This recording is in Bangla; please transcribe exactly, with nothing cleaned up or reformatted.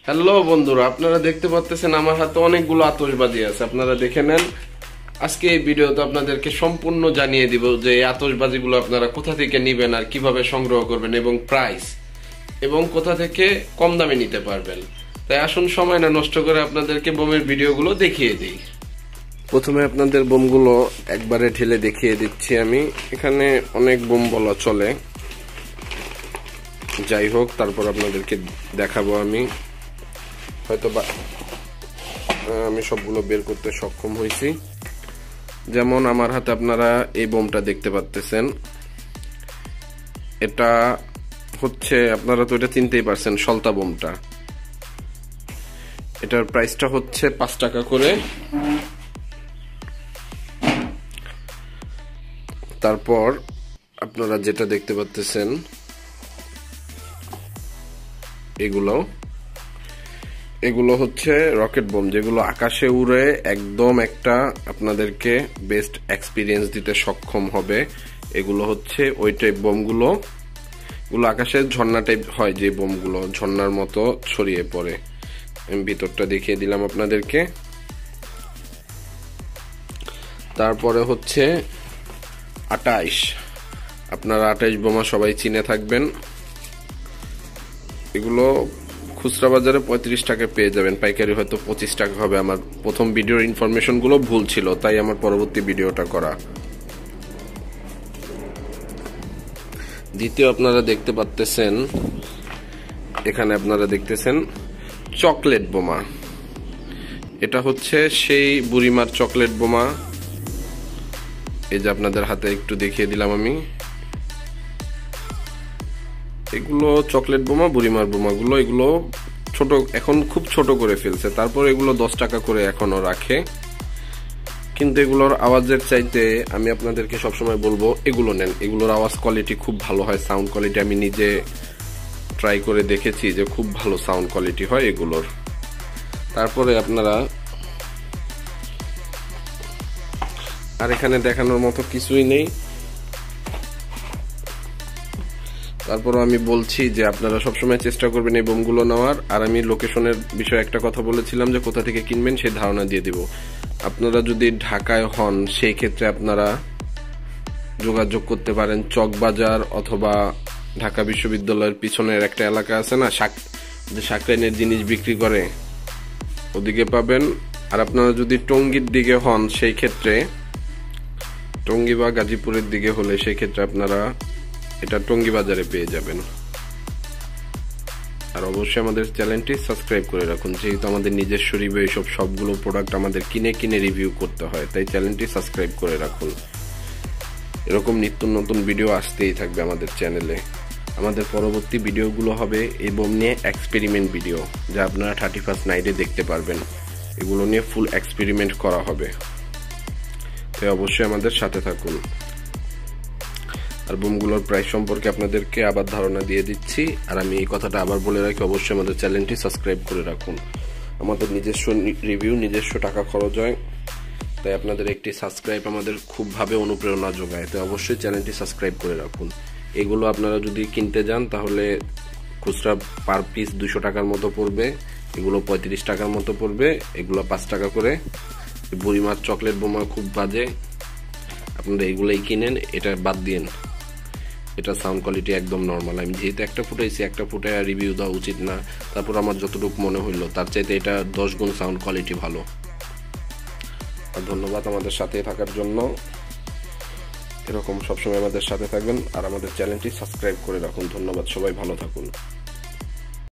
হ্যালো বন্ধুরা, আপনারা দেখতে পাচ্ছেন আমার হাতে অনেকগুলো আতশবাজি আছে। আপনারা দেখে নেন। আজকে এই ভিডিওতে আপনাদেরকে সম্পূর্ণ জানিয়ে দিব যে এই আতশবাজিগুলো আপনারা কোথা থেকে নেবেন আর কিভাবে সংগ্রহ করবেন এবং প্রাইস এবং কোথা থেকে কম দামে নিতে পারবেন। তাই আসুন সময় না নষ্ট করে আপনাদেরকে বোমের ভিডিওগুলো দেখিয়ে দিই। প্রথমে আপনাদের বোমগুলো একবারে ঢেলে দেখিয়ে দিচ্ছি আমি। এখানে অনেক বোম বলা চলে, যাই হোক তারপর আপনাদেরকে দেখাবো আমি। হয়তো বা আমি সবগুলো বের করতে সক্ষম হয়েছি। যেমন আমার হাতে আপনারা এই বোমটা দেখতে পাচ্ছেন, এটা হচ্ছে, আপনারা তো এটা চিনতেই পারছেন, সলতা বোমটা। এটার প্রাইসটা হচ্ছে পাঁচ টাকা করে। তারপর আপনারা যেটা দেখতে পাচ্ছেন এগুলো এগুলো হচ্ছে রকেট বোম, যেগুলো আকাশে উড়ে একদম একটা আপনাদেরকে বেস্ট এক্সপিরিয়েন্স দিতে সক্ষম হবে। এগুলো হচ্ছে ওই টাইপ বোমগুলো, এগুলো আকাশে ঝর্ণা টাইপ হয়, যে বোমগুলো ঝর্ণার মতো ছড়িয়ে পড়ে। আমি ভিতরটা দেখিয়ে দিলাম আপনাদেরকে। তারপরে হচ্ছে আটাইশ, আপনারা আটাইশ বোমা সবাই চিনে থাকবেন। এগুলো খুচরা বাজারে পঁয়ত্রিশ টাকা পেয়ে যাবেন, পাইকারি হয়তো পঁচিশ টাকা হবে। আমার প্রথম ভিডিওর ইনফরমেশন গুলো ভুল ছিল, তাই আমার পরবর্তী ভিডিওটা করা। দ্বিতীয় আপনারা দেখতে পাচ্ছেন, এখানে আপনারা দেখতেছেন চকলেট বোমা। এটা হচ্ছে সেই বুড়িমার চকলেট বোমা। এই যে আপনাদের হাতে একটু দেখিয়ে দিলাম আমি। এগুলো চকলেট বোমা, বুড়িমার বোমাগুলো, এগুলো ছোট, এখন খুব ছোট করে ফেলছে। তারপর এগুলো দশ টাকা করে এখনো রাখে, কিন্তু এগুলোর আওয়াজের চাইতে আমি আপনাদেরকে সবসময় বলবো এগুলো নেন। এগুলোর আওয়াজ কোয়ালিটি খুব ভালো হয়, সাউন্ড কোয়ালিটি আমি নিজে ট্রাই করে দেখেছি যে খুব ভালো সাউন্ড কোয়ালিটি হয় এগুলোর। তারপরে আপনারা, আর এখানে দেখানোর মতো কিছুই নেই। তারপরও আমি বলছি যে আপনারা সবসময় চেষ্টা করবেন এই বোমগুলো নেওয়ার। আর আমি লোকেশনের বিষয়ে একটা কথা বলেছিলাম যে কোথা থেকে কিনবেন সেই ধারণা দিয়ে দিব। আপনারা যদি ঢাকায় হন সেই ক্ষেত্রে আপনারা যোগাযোগ করতে পারেন চকবাজার অথবা ঢাকা বিশ্ববিদ্যালয়ের পিছনের একটা এলাকা আছে না, যে সাকরাইনের জিনিস বিক্রি করে, ওদিকে পাবেন। আর আপনারা যদি টঙ্গীর দিকে হন সেই ক্ষেত্রে, টঙ্গী বা গাজীপুরের দিকে হলে সেই ক্ষেত্রে আপনারা এটা টঙ্গী বাজারে পেয়ে যাবেন। আর অবশ্যই আমাদের চ্যানেলটি সাবস্ক্রাইব করে রাখুন, যেহেতু আমাদের নিজস্ব রিভিউ এইসব সবগুলো প্রোডাক্ট আমাদের কিনে কিনে রিভিউ করতে হয়, তাই চ্যানেলটি সাবস্ক্রাইব করে রাখুন। এরকম নিত্য নতুন ভিডিও আসতেই থাকবে আমাদের চ্যানেলে। আমাদের পরবর্তী ভিডিওগুলো হবে এই বোম নিয়ে এক্সপেরিমেন্ট ভিডিও, যা আপনারা থার্টি ফার্স্ট নাইটে দেখতে পারবেন। এগুলো নিয়ে ফুল এক্সপেরিমেন্ট করা হবে, তাই অবশ্যই আমাদের সাথে থাকুন। আর বোমগুলোর প্রাইস সম্পর্কে আপনাদেরকে আবার ধারণা দিয়ে দিচ্ছি। আর আমি এই কথাটা আবার বলে রাখি, অবশ্যই আমাদের চ্যানেলটি সাবস্ক্রাইব করে রাখুন। আমাদের নিজস্ব রিভিউ, নিজস্ব টাকা খরচ হয়, তাই আপনাদের একটি সাবস্ক্রাইব আমাদের খুবভাবে অনুপ্রেরণা যোগায়। তাই অবশ্যই চ্যানেলটি সাবস্ক্রাইব করে রাখুন। এগুলো আপনারা যদি কিনতে যান তাহলে খুচরা পার পিস দুশো টাকার মতো পড়বে, এগুলো পঁয়ত্রিশ টাকার মতো পড়বে, এগুলো পাঁচ টাকা করে। বুড়িমার চকলেট বোমা খুব বাজে, আপনারা এগুলোই কিনেন, এটা বাদ দিন। এটা সাউন্ড কোয়ালিটি একদম নর্মাল। আমি যেহেতু একটা ফুটাইছি, একটা ফুটায় রিভিউ দেওয়া উচিত না। তারপর আমার যতটুকু মনে হইলো তার চাইতে এটা দশ গুণ সাউন্ড কোয়ালিটি ভালো। আর ধন্যবাদ আমাদের সাথে থাকার জন্য। এরকম সবসময় আমাদের সাথে থাকবেন আর আমাদের চ্যানেলটি সাবস্ক্রাইব করে রাখুন। ধন্যবাদ, সবাই ভালো থাকুন।